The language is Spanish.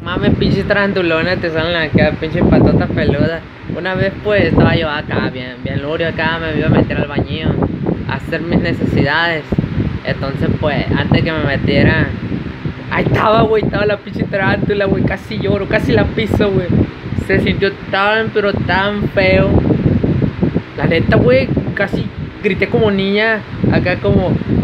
Mames, pinches tarantulones te salen acá, pinches patotas peludas. Una vez pues estaba yo acá, bien lurio acá, me iba a meter al baño a hacer mis necesidades. Entonces pues, antes que me metiera, ahí estaba, güey, estaba la pinche tarántula, güey, casi lloro, casi la piso, güey. Se sintió pero tan feo. La neta, güey, casi grité como niña, acá como,